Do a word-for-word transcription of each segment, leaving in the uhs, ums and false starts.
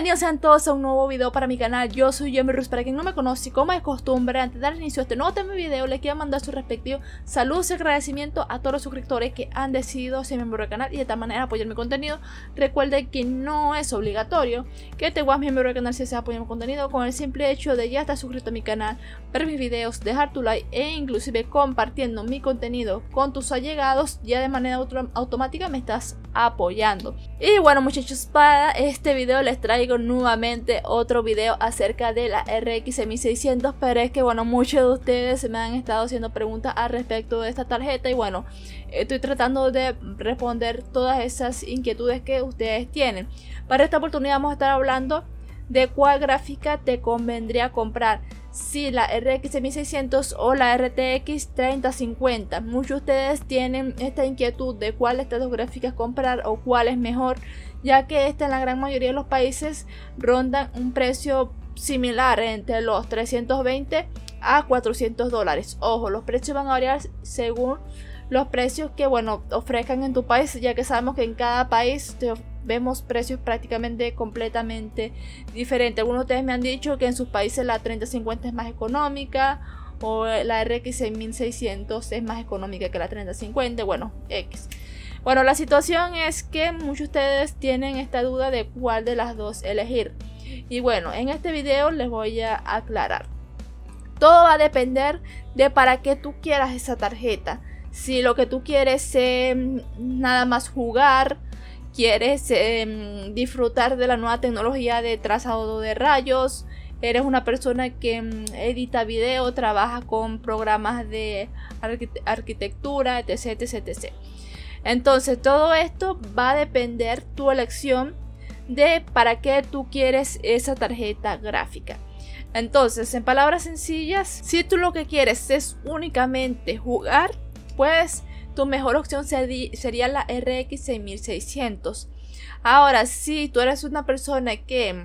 Bienvenidos sean todos a un nuevo video para mi canal. Yo soy Yemirush. Para quien no me conoce, como es costumbre, antes de dar inicio a este nuevo tema de video, les quiero mandar su respectivo saludos y agradecimiento a todos los suscriptores que han decidido ser miembros del canal y de esta manera apoyar mi contenido. Recuerden que no es obligatorio que te vuelvas miembro del canal si deseas apoyar mi contenido. Con el simple hecho de ya estar suscrito a mi canal, ver mis videos, dejar tu like e inclusive compartiendo mi contenido con tus allegados, ya de manera auto automática me estás apoyando. Y bueno, muchachos, para este video les traigo nuevamente otro video acerca de la R X mil seiscientos, pero es que bueno, muchos de ustedes me han estado haciendo preguntas al respecto de esta tarjeta y bueno, estoy tratando de responder todas esas inquietudes que ustedes tienen. Para esta oportunidad vamos a estar hablando de cuál gráfica te convendría comprar, si la R X mil seiscientos o la R T X treinta cincuenta. Muchos de ustedes tienen esta inquietud de cuál de estas dos gráficas comprar o cuál es mejor, ya que esta en la gran mayoría de los países rondan un precio similar entre los trescientos veinte a cuatrocientos dólares. Ojo, los precios van a variar según los precios que bueno ofrezcan en tu país, ya que sabemos que en cada país te vemos precios prácticamente completamente diferentes. Algunos de ustedes me han dicho que en sus países la treinta cincuenta es más económica o la R X mil seiscientos es más económica que la treinta cincuenta. Bueno, X. Bueno, la situación es que muchos de ustedes tienen esta duda de cuál de las dos elegir. Y bueno, en este video les voy a aclarar. Todo va a depender de para qué tú quieras esa tarjeta. Si lo que tú quieres es nada más jugar, quieres eh, disfrutar de la nueva tecnología de trazado de rayos, eres una persona que mm, edita video, trabaja con programas de arquite arquitectura, etc, etc, etc. Entonces todo esto va a depender tu elección de para qué tú quieres esa tarjeta gráfica. Entonces, en palabras sencillas, si tú lo que quieres es únicamente jugar, pues tu mejor opción sería la R X mil seiscientos. Ahora, si tú eres una persona que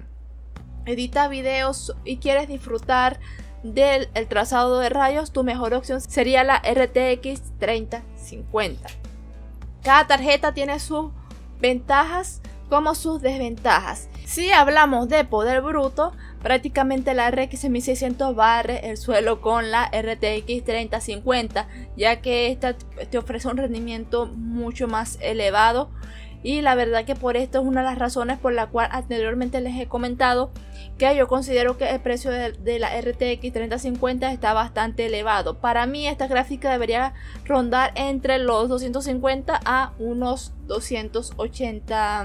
edita videos y quieres disfrutar del el trazado de rayos, tu mejor opción sería la R T X treinta cincuenta. Cada tarjeta tiene sus ventajas como sus desventajas. Si hablamos de poder bruto, prácticamente la R X mil seiscientos barre el suelo con la R T X treinta cincuenta, ya que esta te ofrece un rendimiento mucho más elevado. Y la verdad que por esto es una de las razones por la cual anteriormente les he comentado que yo considero que el precio de, de la R T X treinta cincuenta está bastante elevado. Para mí esta gráfica debería rondar entre los doscientos cincuenta a unos doscientos ochenta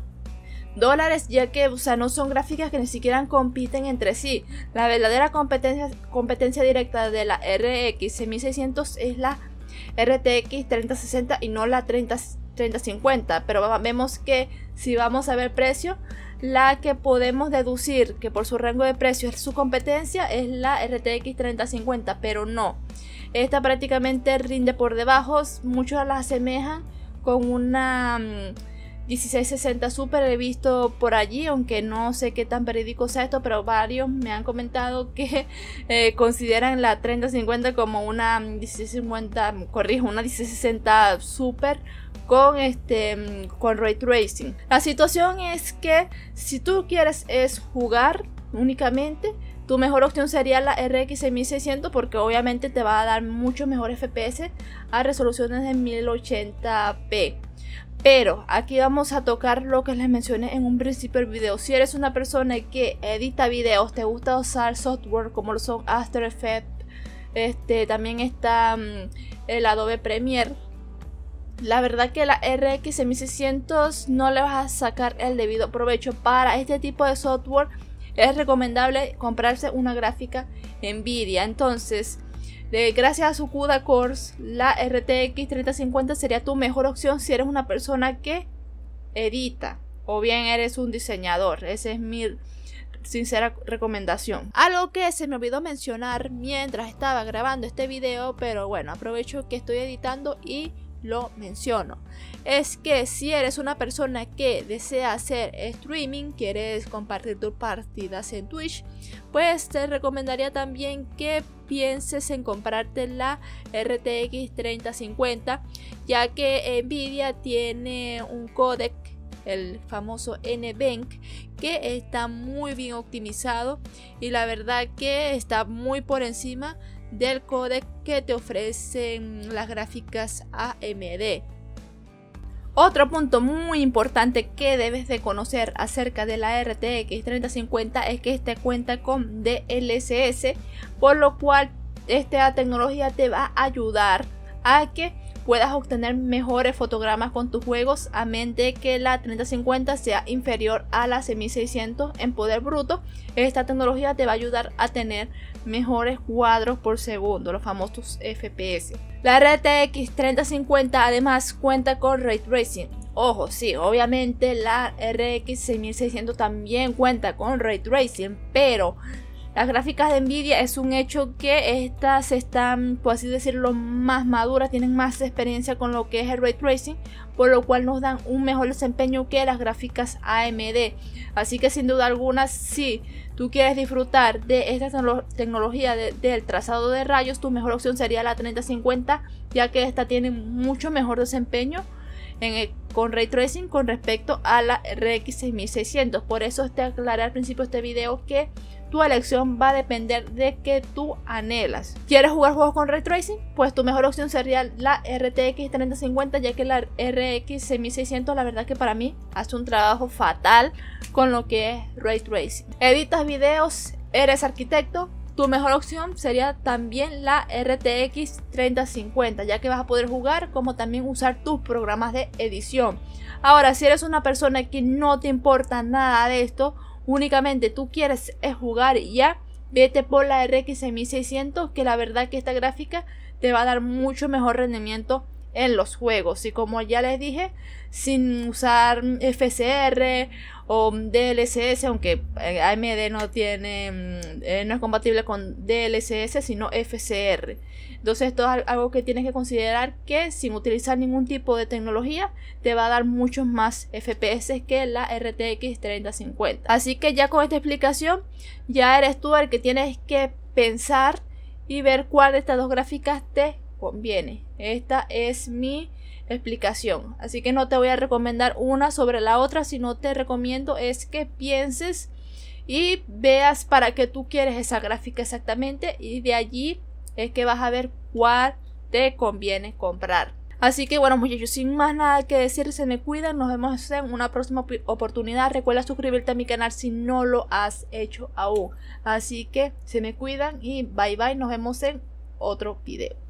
dólares, ya que o sea, no son gráficas que ni siquiera compiten entre sí. La verdadera competencia, competencia directa de la R X mil seiscientos es la R T X treinta sesenta y no la treinta cincuenta, pero vemos que si vamos a ver precio, la que podemos deducir que por su rango de precio es su competencia es la R T X treinta cincuenta, pero no, esta prácticamente rinde por debajo. Muchos la asemejan con una dieciséis sesenta Super, he visto por allí, aunque no sé qué tan verídico sea esto, pero varios me han comentado que eh, consideran la treinta cincuenta como una dieciséis cincuenta, corrijo, una dieciséis sesenta Super con este con Ray Tracing. La situación es que si tú quieres es jugar únicamente, tu mejor opción sería la R X mil seiscientos, porque obviamente te va a dar mucho mejor F P S a resoluciones de mil ochenta p. Pero aquí vamos a tocar lo que les mencioné en un principio del video. Si eres una persona que edita videos, te gusta usar software como lo son After Effects, este, también está um, el Adobe Premiere, la verdad que la R X mil seiscientos no le vas a sacar el debido provecho. Para este tipo de software es recomendable comprarse una gráfica Nvidia. Entonces, de, gracias a su CUDA Cores, la R T X treinta cincuenta sería tu mejor opción si eres una persona que edita o bien eres un diseñador. Esa es mi sincera recomendación. Algo que se me olvidó mencionar mientras estaba grabando este video, pero bueno, aprovecho que estoy editando y lo menciono, es que si eres una persona que desea hacer streaming, quieres compartir tus partidas en Twitch, pues te recomendaría también que pienses en comprarte la R T X treinta cincuenta, ya que Nvidia tiene un códec, el famoso NVENC, que está muy bien optimizado y la verdad que está muy por encima del códec que te ofrecen las gráficas A M D. Otro punto muy importante que debes de conocer acerca de la R T X treinta cincuenta es que este cuenta con D L S S, por lo cual esta tecnología te va a ayudar a que puedas obtener mejores fotogramas con tus juegos, a menos de que la treinta cincuenta sea inferior a la seis mil seiscientos en poder bruto. Esta tecnología te va a ayudar a tener mejores cuadros por segundo, los famosos F P S. La R T X treinta cincuenta además cuenta con Ray Tracing. Ojo, sí, obviamente la R X seis mil seiscientos también cuenta con Ray Tracing, pero las gráficas de Nvidia es un hecho que estas están, por así decirlo, más maduras, tienen más experiencia con lo que es el Ray Tracing, por lo cual nos dan un mejor desempeño que las gráficas A M D. Así que sin duda alguna, si tú quieres disfrutar de esta tecnología de, del trazado de rayos, tu mejor opción sería la treinta cincuenta, ya que esta tiene mucho mejor desempeño en el, con Ray Tracing con respecto a la R X seis mil seiscientos. Por eso te aclaré al principio de este video que tu elección va a depender de que tú anhelas. ¿Quieres jugar juegos con Ray Tracing? Pues tu mejor opción sería la R T X treinta cincuenta, ya que la R X seis mil seiscientos la verdad que para mí hace un trabajo fatal con lo que es Ray Tracing. ¿Editas videos? ¿Eres arquitecto? Tu mejor opción sería también la R T X treinta cincuenta, ya que vas a poder jugar como también usar tus programas de edición. Ahora, si eres una persona que no te importa nada de esto, únicamente tú quieres es jugar y ya, vete por la R X seis mil seiscientos, que la verdad que esta gráfica te va a dar mucho mejor rendimiento en los juegos. Y como ya les dije, sin usar F C R o D L S S, aunque A M D no tiene, eh, no es compatible con D L S S, sino F C R. Entonces esto es algo que tienes que considerar, que sin utilizar ningún tipo de tecnología te va a dar muchos más F P S que la R T X treinta cincuenta. Así que ya con esta explicación ya eres tú el que tienes que pensar y ver cuál de estas dos gráficas te conviene. Esta es mi explicación, así que no te voy a recomendar una sobre la otra, sino te recomiendo es que pienses y veas para qué tú quieres esa gráfica exactamente, y de allí es que vas a ver cuál te conviene comprar. Así que bueno, muchachos, sin más nada que decir, se me cuidan, nos vemos en una próxima oportunidad. Recuerda suscribirte a mi canal si no lo has hecho aún. Así que se me cuidan y bye bye, nos vemos en otro video.